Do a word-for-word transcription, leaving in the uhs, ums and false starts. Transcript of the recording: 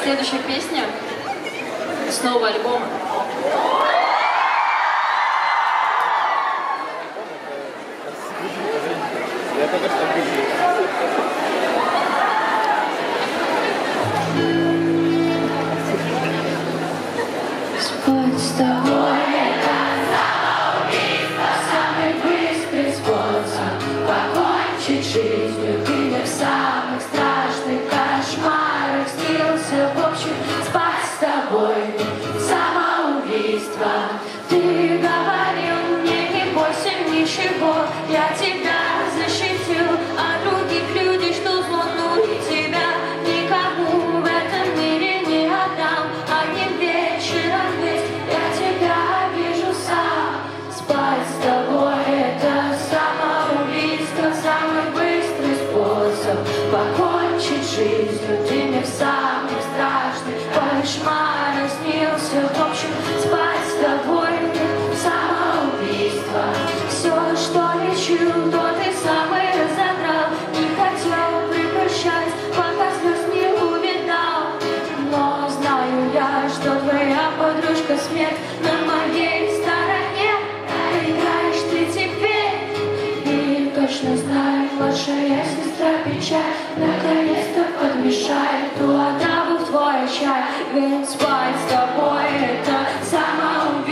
Следующая песня с нового альбома. Я только что спать с тобой это самый быстрый способ покончить жизнью. Ты мне в самых страшных кошмарах снился. В общем, спать с тобой самоубийство. Ты говорил мне, не бойся ничего, я тебя защитил от других людей, что злонули тебя. Никому в этом мире не отдам, одним вечером ведь я тебя вижу сам. Спать с тобой это самоубийство, самый быстрый способ покончить жизнью. Ты мне в самых страшных кошмарах снился. В общем, спать с тобой самоубийство. Все, что лечу, то ты самый разодрал. Не хотел прекращать, пока слез не увидал. Но знаю я, что твоя подружка смерть на моей стороне. Проиграешь ты теперь. И точно знаю, младшая сестра печаль наконец-то подмешает ту отраву в твой чай. Ведь спать с тобой это самоубийство.